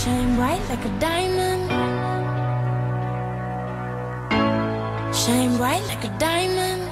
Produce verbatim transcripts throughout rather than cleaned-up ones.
Shine bright like a diamond. Shine bright like a diamond.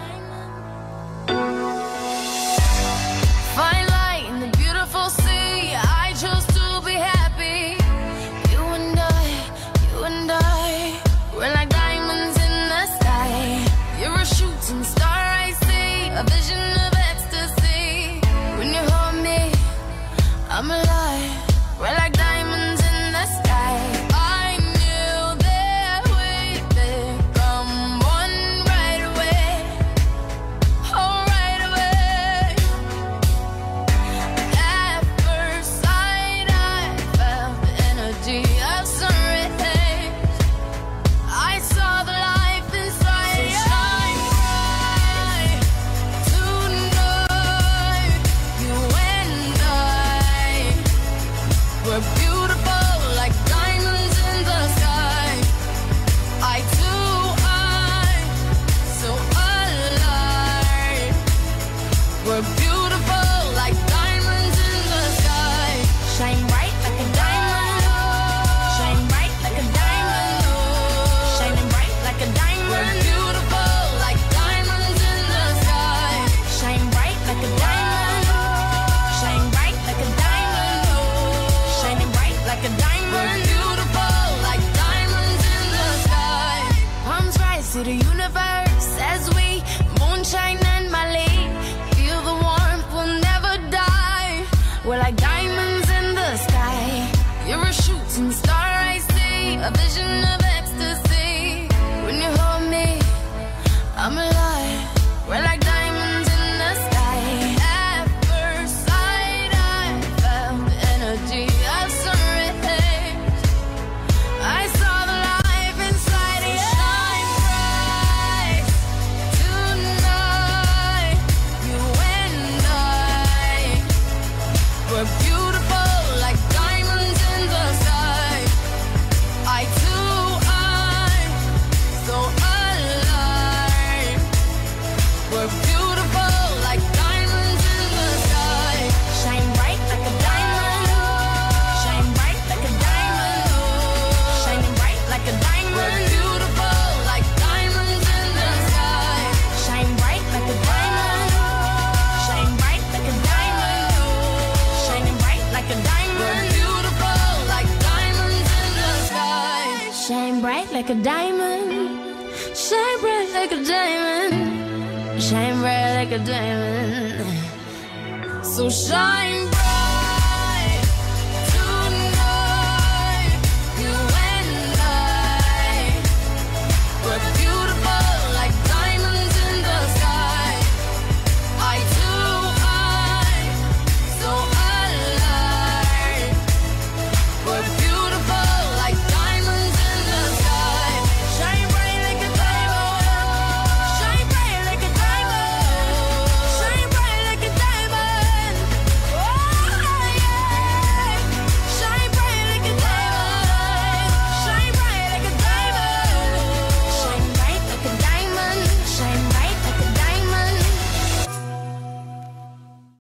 Fine light in the beautiful sea. I chose to be happy. You and I, you and I, we're like diamonds in the sky. You're a shooting star I see, a vision of ecstasy. When you hold me, I'm alive. We're like diamonds in the sky. I knew that we'd become one right away. Oh, right away. At first sight, I felt the energy of sun rays. I saw the life inside you. Shine bright tonight. You and I, we're beautiful like diamonds in the sky. I too, I, so alive. We're beautiful like diamonds in the sky. Shine bright like a diamond. Shine bright like a diamond. Shining bright like a diamond. We're beautiful like diamonds in the sky. Shine bright like a diamond. Shine bright like a diamond. Shining bright like a diamond. We're beautiful like diamonds in the sky. Palms rise to the universe as we moonshine and Mali. Feel the warmth, we'll never die. We're like diamonds in the sky. You're a shooting star I see, a vision of ecstasy. When you hold me, I'm alive. We're like diamonds in the sky. At first sight, I felt the energy of sun rays. I saw the life inside you. Shine bright tonight. You and I, we're beautiful like diamonds in the sky. I too, I, so alive. We're beautiful like diamonds in the sky. Shine bright like a diamond. Shine bright like a diamond. Shining bright like a diamond. We're beautiful like diamonds in the sky. Shine bright like a diamond. Shine bright like a diamond. Shining bright like a diamond. We're beautiful like diamonds in the sky. Shine bright like a diamond. Shine bright like a diamond. Shine bright like a diamond. So shine